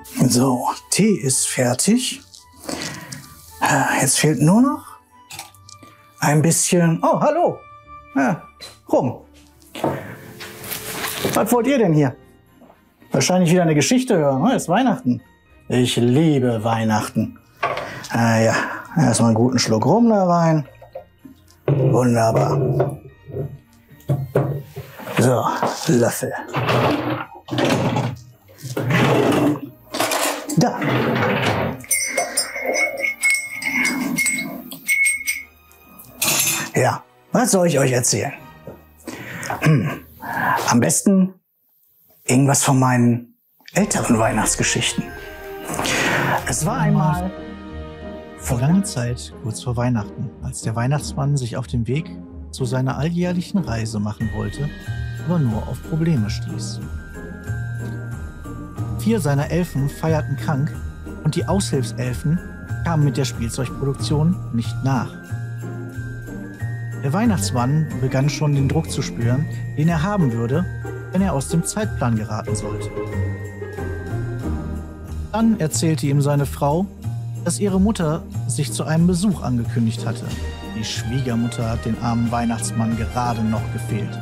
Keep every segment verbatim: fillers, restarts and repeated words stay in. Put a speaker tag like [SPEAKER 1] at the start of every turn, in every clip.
[SPEAKER 1] So, Tee ist fertig. Jetzt fehlt nur noch ein bisschen... Oh, hallo! Ja, rum. Was wollt ihr denn hier? Wahrscheinlich wieder eine Geschichte hören. Es ist Weihnachten. Ich liebe Weihnachten. Ah ja, erstmal einen guten Schluck Rum da rein. Wunderbar. So, Löffel. Da. Ja, was soll ich euch erzählen? Hm. Am besten irgendwas von meinen älteren Weihnachtsgeschichten. Es war einmal
[SPEAKER 2] vor langer Zeit, kurz vor Weihnachten, als der Weihnachtsmann sich auf dem Weg zu seiner alljährlichen Reise machen wollte, aber nur auf Probleme stieß. Vier seiner Elfen feierten krank und die Aushilfselfen kamen mit der Spielzeugproduktion nicht nach. Der Weihnachtsmann begann schon den Druck zu spüren, den er haben würde, wenn er aus dem Zeitplan geraten sollte. Dann erzählte ihm seine Frau, dass ihre Mutter sich zu einem Besuch angekündigt hatte. Die Schwiegermutter hat den armen Weihnachtsmann gerade noch gefehlt.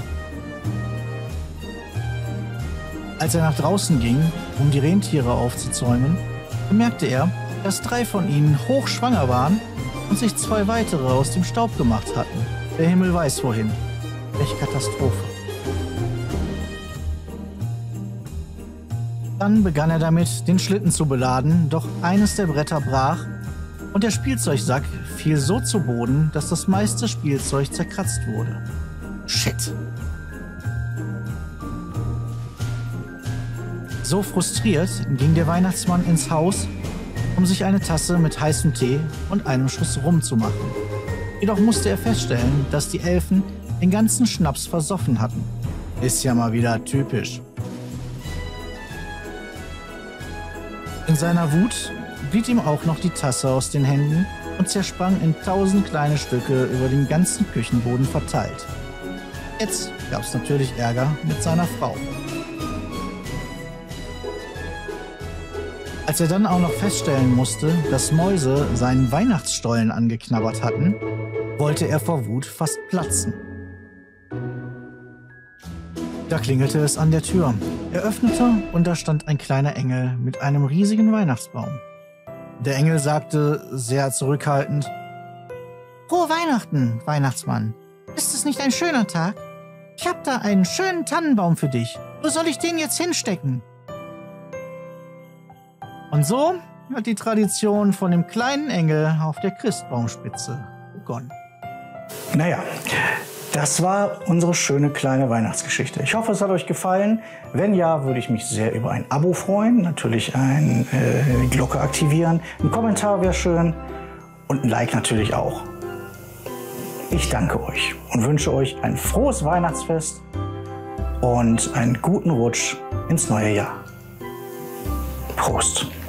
[SPEAKER 2] Als er nach draußen ging, um die Rentiere aufzuzäumen, bemerkte er, dass drei von ihnen hochschwanger waren und sich zwei weitere aus dem Staub gemacht hatten. Der Himmel weiß wohin. Welche Katastrophe. Dann begann er damit, den Schlitten zu beladen, doch eines der Bretter brach und der Spielzeugsack fiel so zu Boden, dass das meiste Spielzeug zerkratzt wurde. Shit. So frustriert ging der Weihnachtsmann ins Haus, um sich eine Tasse mit heißem Tee und einem Schuss Rum zu machen. Jedoch musste er feststellen, dass die Elfen den ganzen Schnaps versoffen hatten. Ist ja mal wieder typisch. In seiner Wut glitt ihm auch noch die Tasse aus den Händen und zersprang in tausend kleine Stücke über den ganzen Küchenboden verteilt. Jetzt gab es natürlich Ärger mit seiner Frau. Als er dann auch noch feststellen musste, dass Mäuse seinen Weihnachtsstollen angeknabbert hatten, wollte er vor Wut fast platzen. Da klingelte es an der Tür. Er öffnete und da stand ein kleiner Engel mit einem riesigen Weihnachtsbaum. Der Engel sagte sehr zurückhaltend: »Frohe Weihnachten, Weihnachtsmann. Ist es nicht ein schöner Tag? Ich habe da einen schönen Tannenbaum für dich. Wo soll ich den jetzt hinstecken?« Und so hat die Tradition von dem kleinen Engel auf der Christbaumspitze begonnen.
[SPEAKER 1] Naja, das war unsere schöne kleine Weihnachtsgeschichte. Ich hoffe, es hat euch gefallen. Wenn ja, würde ich mich sehr über ein Abo freuen. Natürlich eine äh, Glocke aktivieren. Ein Kommentar wäre schön. Und ein Like natürlich auch. Ich danke euch und wünsche euch ein frohes Weihnachtsfest und einen guten Rutsch ins neue Jahr. Prost!